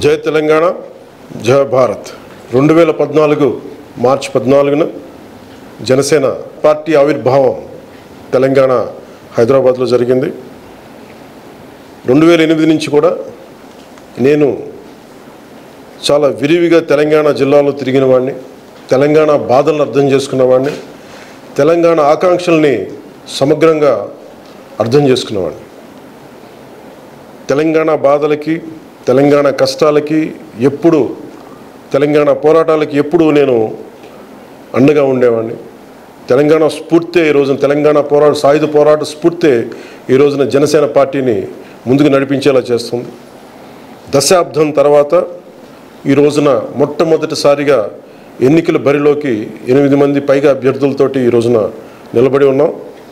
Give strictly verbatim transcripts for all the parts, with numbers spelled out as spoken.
జై తెలంగాణ, జై భారత్. రెండు వేల పద్నాలుగు మార్చి పద్నాలుగున జనసేన పార్టీ ఆవిర్భావం తెలంగాణ హైదరాబాద్లో జరిగింది. రెండు వేల ఎనిమిది నుంచి కూడా నేను చాలా విరివిగా తెలంగాణ జిల్లాలో తిరిగిన వాడిని, తెలంగాణ బాధలను అర్థం చేసుకున్నవాడిని, తెలంగాణ ఆకాంక్షల్ని సమగ్రంగా అర్థం చేసుకున్నవాడిని. తెలంగాణ బాధలకి, తెలంగాణ కష్టాలకి, ఎప్పుడు తెలంగాణ పోరాటాలకి ఎప్పుడు నేను అండగా ఉండేవాడిని. తెలంగాణ స్ఫూర్తే ఈ రోజున తెలంగాణ పోరాట సాయుధ పోరాట స్ఫూర్తే ఈ రోజున జనసేన పార్టీని ముందుకు నడిపించేలా చేస్తుంది. దశాబ్దం తర్వాత ఈ రోజున మొట్టమొదటిసారిగా ఎన్నికల బరిలోకి ఎనిమిది మంది పైగా అభ్యర్థులతోటి ఈ రోజున నిలబడి ఉన్నాం.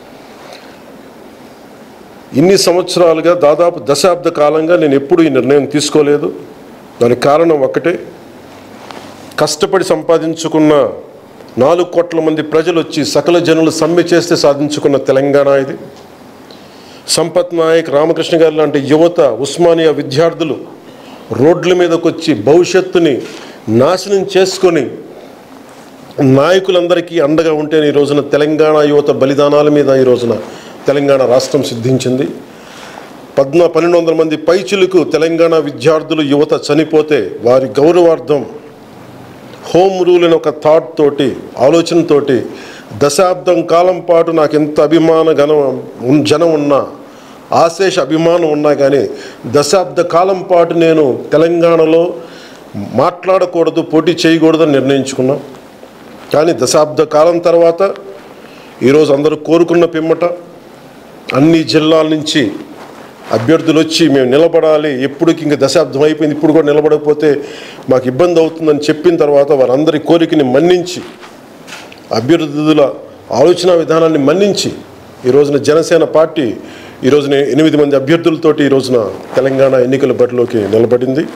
ఇన్ని సంవత్సరాలుగా దాదాపు దశాబ్ద కాలంగా నేను ఎప్పుడూ ఈ నిర్ణయం తీసుకోలేదు. దానికి కారణం ఒక్కటే, కష్టపడి సంపాదించుకున్న నాలుగు కోట్ల మంది ప్రజలు వచ్చి సకల జనులు సమ్మె చేస్తే సాధించుకున్న తెలంగాణ ఇది. సంపత్ నాయక్, రామకృష్ణ గారు లాంటి యువత, ఉస్మానియా విద్యార్థులు రోడ్ల మీదకి వచ్చి భవిష్యత్తుని నాశనం చేసుకొని నాయకులందరికీ అండగా ఉంటేనే ఈ రోజున తెలంగాణ యువత బలిదానాల మీద ఈ రోజున తెలంగాణ రాష్ట్రం సిద్ధించింది. పద్నా పన్నెండు వందల మంది పైచిలకు తెలంగాణ విద్యార్థులు యువత చనిపోతే వారి గౌరవార్థం హోమ్ రూల్ అనే ఒక థాట్ తోటి, ఆలోచనతోటి దశాబ్దం కాలం పాటు నాకు ఎంత అభిమాన గణం జనం ఉన్నా, ఆశేష అభిమానం ఉన్నా కానీ దశాబ్ద కాలం పాటు నేను తెలంగాణలో మాట్లాడకూడదు, పోటీ చేయకూడదని నిర్ణయించుకున్నాం. కానీ దశాబ్ద కాలం తర్వాత ఈరోజు అందరూ కోరుకున్న పిమ్మట అన్ని జిల్లాల నుంచి అభ్యర్థులు వచ్చి మేము నిలబడాలి, ఎప్పటికి ఇంకా దశాబ్దం అయిపోయింది, ఇప్పుడు కూడా నిలబడకపోతే మాకు ఇబ్బంది అవుతుందని చెప్పిన తర్వాత వారందరి కోరికని మన్నించి, అభ్యర్థుల ఆలోచన విధానాన్ని మన్నించి ఈ రోజున జనసేన పార్టీ ఈ రోజున ఎనిమిది మంది అభ్యర్థులతోటి ఈ రోజున తెలంగాణ ఎన్నికల బరిలోకి నిలబడింది.